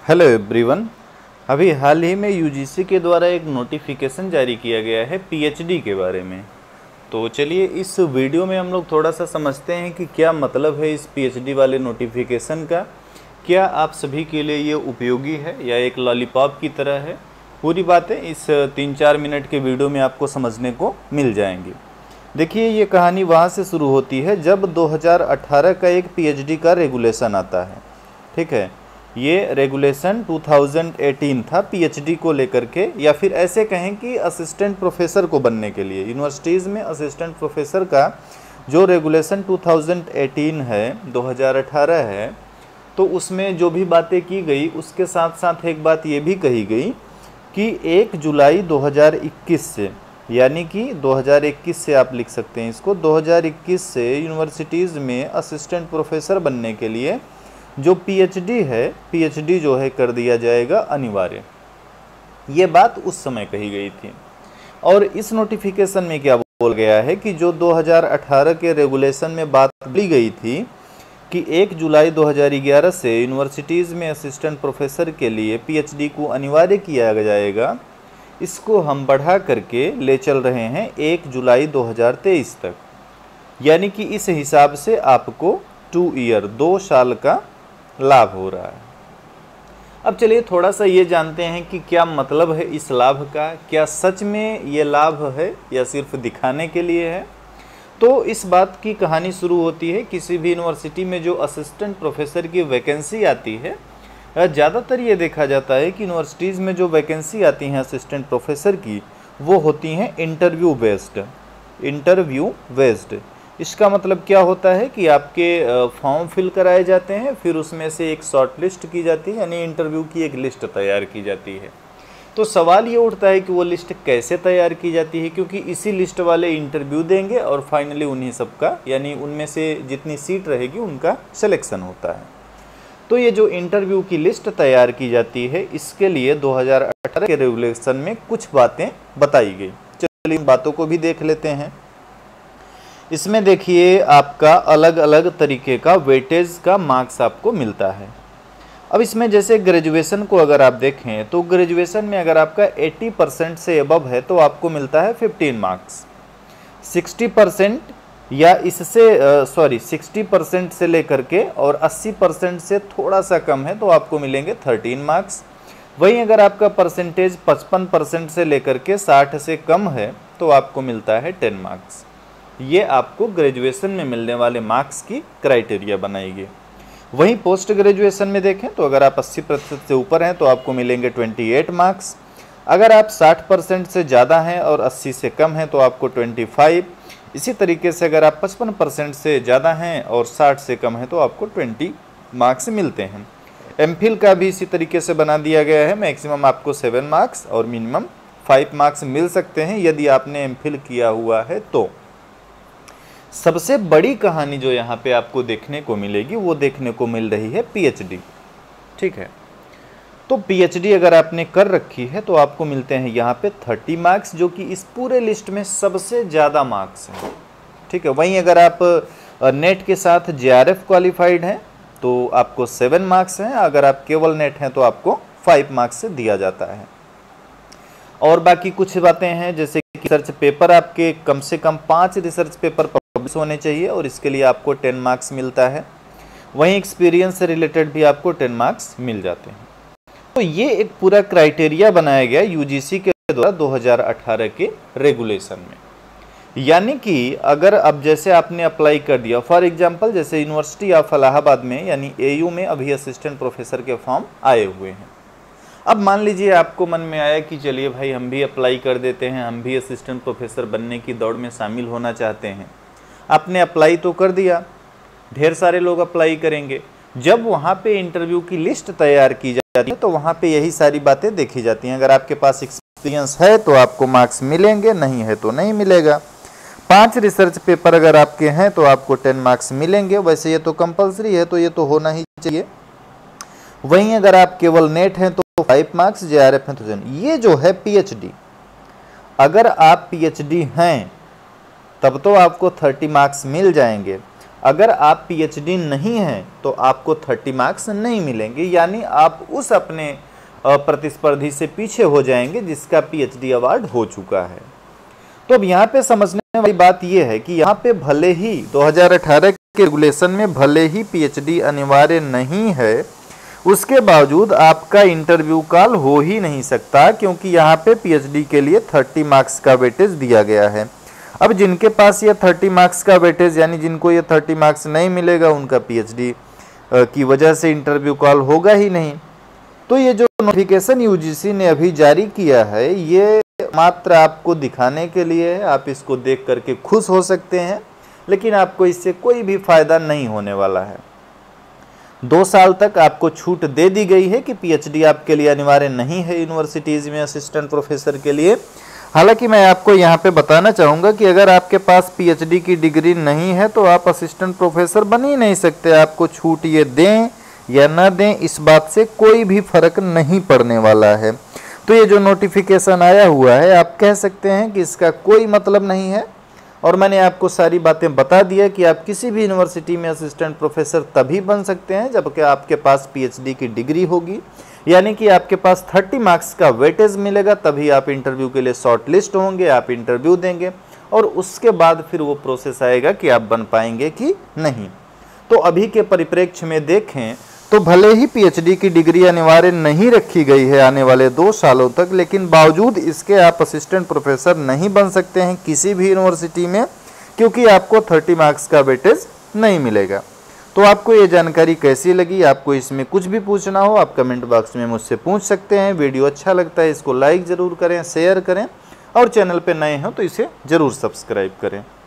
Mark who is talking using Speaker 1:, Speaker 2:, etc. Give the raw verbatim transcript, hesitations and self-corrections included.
Speaker 1: Hello everyone. अभी हाल ही में UGC के द्वारा एक नोटिफिकेशन जारी किया गया है पीएचडी के बारे में। तो चलिए इस वीडियो में हम लोग थोड़ा सा समझते हैं कि क्या मतलब है इस पीएचडी वाले नोटिफिकेशन का, क्या आप सभी के लिए ये उपयोगी है या एक लॉलीपॉप की तरह है। पूरी बातें इस तीन चार मिनट के वीडियो में आपको समझने को मिल जाएंगी। देखिए, ये कहानी वहाँ से शुरू होती है जब दो हज़ार अठारह का एक पीएचडी का रेगुलेशन आता है। ठीक है, ये रेगुलेशन दो हज़ार अठारह था पीएचडी को लेकर के, या फिर ऐसे कहें कि असिस्टेंट प्रोफेसर को बनने के लिए यूनिवर्सिटीज़ में असिस्टेंट प्रोफेसर का जो रेगुलेशन दो हज़ार अठारह है, दो हज़ार अठारह है, तो उसमें जो भी बातें की गई उसके साथ साथ एक बात ये भी कही गई कि एक जुलाई दो हज़ार इक्कीस से, यानी कि दो हज़ार इक्कीस से आप लिख सकते हैं इसको, दो हज़ार इक्कीस से यूनिवर्सिटीज़ में असिस्टेंट प्रोफेसर बनने के लिए जो पीएचडी है, पीएचडी जो है कर दिया जाएगा अनिवार्य। ये बात उस समय कही गई थी। और इस नोटिफिकेशन में क्या बोल गया है कि जो दो हज़ार अठारह के रेगुलेशन में बात ली गई थी कि एक जुलाई दो हज़ार ग्यारह से यूनिवर्सिटीज़ में असिस्टेंट प्रोफेसर के लिए पीएचडी को अनिवार्य किया जाएगा, इसको हम बढ़ा करके ले चल रहे हैं एक जुलाई दो हज़ार तेईस तक। यानी कि इस हिसाब से आपको टू ईयर दो साल का लाभ हो रहा है। अब चलिए थोड़ा सा ये जानते हैं कि क्या मतलब है इस लाभ का, क्या सच में ये लाभ है या सिर्फ दिखाने के लिए है। तो इस बात की कहानी शुरू होती है किसी भी यूनिवर्सिटी में जो असिस्टेंट प्रोफेसर की वैकेंसी आती है। ज़्यादातर ये देखा जाता है कि यूनिवर्सिटीज़ में जो वैकेंसी आती हैं असिस्टेंट प्रोफेसर की, वो होती हैं इंटरव्यू बेस्ड। इंटरव्यू बेस्ड इसका मतलब क्या होता है कि आपके फॉर्म फिल कराए जाते हैं, फिर उसमें से एक शॉर्ट लिस्ट की जाती है, यानी इंटरव्यू की एक लिस्ट तैयार की जाती है। तो सवाल ये उठता है कि वो लिस्ट कैसे तैयार की जाती है, क्योंकि इसी लिस्ट वाले इंटरव्यू देंगे और फाइनली उन्हीं सबका, यानी उनमें से जितनी सीट रहेगी उनका सिलेक्शन होता है। तो ये जो इंटरव्यू की लिस्ट तैयार की जाती है, इसके लिए दो हज़ार अठारह के रेगुलेशन में कुछ बातें बताई गई। चलिए इन बातों को भी देख लेते हैं। इसमें देखिए आपका अलग अलग तरीके का वेटेज का मार्क्स आपको मिलता है। अब इसमें जैसे ग्रेजुएशन को अगर आप देखें तो ग्रेजुएशन में अगर आपका अस्सी परसेंट से अबव है तो आपको मिलता है पंद्रह मार्क्स। साठ परसेंट या इससे सॉरी साठ परसेंट से लेकर के और अस्सी परसेंट से थोड़ा सा कम है तो आपको मिलेंगे तेरह मार्क्स। वहीं अगर आपका परसेंटेज पचपन परसेंट से लेकर के साठ से कम है तो आपको मिलता है दस मार्क्स। ये आपको ग्रेजुएशन में मिलने वाले मार्क्स की क्राइटेरिया बनाएगी। वहीं पोस्ट ग्रेजुएशन में देखें तो अगर आप अस्सी प्रतिशत से ऊपर हैं तो आपको मिलेंगे अट्ठाईस मार्क्स। अगर आप साठ परसेंट से ज़्यादा हैं और अस्सी से कम हैं तो आपको पच्चीस। इसी तरीके से अगर आप पचपन परसेंट से ज़्यादा हैं और साठ से कम है तो आपको बीस मार्क्स मिलते हैं। एमफिल का भी इसी तरीके से बना दिया गया है। मैक्सिमम आपको सात मार्क्स और मिनिमम पाँच मार्क्स मिल सकते हैं यदि आपने एमफिल किया हुआ है तो। सबसे बड़ी कहानी जो यहाँ पे आपको देखने को मिलेगी वो देखने को मिल रही है पीएचडी। ठीक है, तो पीएचडी अगर आपने कर रखी है तो आपको मिलते हैं यहाँ पे तीस मार्क्स, जो कि इस पूरे लिस्ट में सबसे ज़्यादा मार्क्स हैं। ठीक है, वहीं अगर आप नेट के साथ जेआरएफ क्वालिफाइड हैं तो आपको सात मार्क्स हैं। अगर आप केवल नेट हैं तो आपको पाँच मार्क्स से दिया जाता है। और बाकी कुछ बातें हैं जैसे कि रिसर्च पेपर आपके कम से कम पाँच रिसर्च पेपर पब्लिश होने चाहिए और इसके लिए आपको दस मार्क्स मिलता है। वहीं एक्सपीरियंस से रिलेटेड भी आपको दस मार्क्स मिल जाते हैं। तो ये एक पूरा क्राइटेरिया बनाया गया यूजीसी के द्वारा दो हज़ार अठारह के रेगुलेशन में। यानी कि अगर अब जैसे आपने अप्लाई कर दिया, फॉर एग्जांपल जैसे यूनिवर्सिटी ऑफ इलाहाबाद में यानी एयू में अभी असिस्टेंट प्रोफेसर के फॉर्म आए हुए हैं। अब मान लीजिए आपको मन में आया कि चलिए भाई हम भी अप्लाई कर देते हैं, हम भी असिस्टेंट प्रोफेसर बनने की दौड़ में शामिल होना चाहते हैं। आपने अप्लाई तो कर दिया, ढेर सारे लोग अप्लाई करेंगे। जब वहाँ पे इंटरव्यू की लिस्ट तैयार की जाती है तो वहाँ पे यही सारी बातें देखी जाती हैं। अगर आपके पास एक्सपीरियंस है तो आपको मार्क्स मिलेंगे, नहीं है तो नहीं मिलेगा। पांच रिसर्च पेपर अगर आपके हैं तो आपको टेन मार्क्स मिलेंगे। वैसे ये तो कंपलसरी है तो ये तो होना ही चाहिए। वहीं अगर आप केवल नेट हैं तो फाइव मार्क्स, जेआरएफ हैं तो जन। ये जो है पीएचडी, अगर आप पीएचडी हैं तब तो आपको तीस मार्क्स मिल जाएंगे। अगर आप पीएचडी नहीं हैं तो आपको तीस मार्क्स नहीं मिलेंगे, यानी आप उस अपने प्रतिस्पर्धी से पीछे हो जाएंगे जिसका पीएचडी अवार्ड हो चुका है। तो अब यहाँ पे समझने वाली बात यह है कि यहाँ पे भले ही दो हज़ार अठारह के रेगुलेशन में भले ही पीएचडी अनिवार्य नहीं है, उसके बावजूद आपका इंटरव्यू कॉल हो ही नहीं सकता, क्योंकि यहाँ पे पीएचडी के लिए तीस मार्क्स का वेटेज दिया गया है। अब जिनके पास ये तीस मार्क्स का वेटेज, यानी जिनको ये तीस मार्क्स नहीं मिलेगा, उनका पीएचडी की वजह से इंटरव्यू कॉल होगा ही नहीं। तो ये जो नोटिफिकेशन यूजीसी ने अभी जारी किया है, ये मात्र आपको दिखाने के लिए है। आप इसको देख करके खुश हो सकते हैं, लेकिन आपको इससे कोई भी फायदा नहीं होने वाला है। दो साल तक आपको छूट दे दी गई है कि पीएचडी आपके लिए अनिवार्य नहीं है यूनिवर्सिटीज़ में असिस्टेंट प्रोफेसर के लिए। हालांकि मैं आपको यहाँ पे बताना चाहूँगा कि अगर आपके पास पीएचडी की डिग्री नहीं है तो आप असिस्टेंट प्रोफेसर बन ही नहीं सकते। आपको छूट ये दें या ना दें, इस बात से कोई भी फर्क नहीं पड़ने वाला है। तो ये जो नोटिफिकेशन आया हुआ है, आप कह सकते हैं कि इसका कोई मतलब नहीं है। और मैंने आपको सारी बातें बता दिया कि आप किसी भी यूनिवर्सिटी में असिस्टेंट प्रोफेसर तभी बन सकते हैं जबकि आपके पास पीएचडी की डिग्री होगी, यानी कि आपके पास तीस मार्क्स का वेटेज मिलेगा, तभी आप इंटरव्यू के लिए शॉर्ट लिस्ट होंगे, आप इंटरव्यू देंगे और उसके बाद फिर वो प्रोसेस आएगा कि आप बन पाएंगे कि नहीं। तो अभी के परिप्रेक्ष्य में देखें तो भले ही पीएचडी की डिग्री अनिवार्य नहीं रखी गई है आने वाले दो सालों तक, लेकिन बावजूद इसके आप असिस्टेंट प्रोफेसर नहीं बन सकते हैं किसी भी यूनिवर्सिटी में, क्योंकि आपको तीस मार्क्स का वेटेज नहीं मिलेगा। तो आपको ये जानकारी कैसी लगी? आपको इसमें कुछ भी पूछना हो आप कमेंट बॉक्स में मुझसे पूछ सकते हैं। वीडियो अच्छा लगता है इसको लाइक ज़रूर करें, शेयर करें और चैनल पर नए हों तो इसे ज़रूर सब्सक्राइब करें।